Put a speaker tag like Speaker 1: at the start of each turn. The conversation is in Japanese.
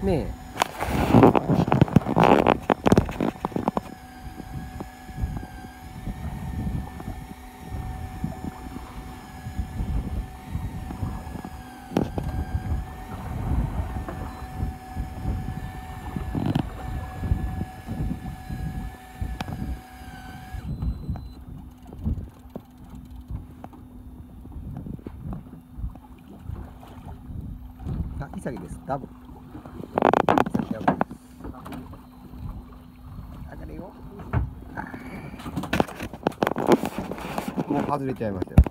Speaker 1: ねえ。あ、イサギです。ダブ。イサギダブです。上がれよ。もう外れちゃいましたよ。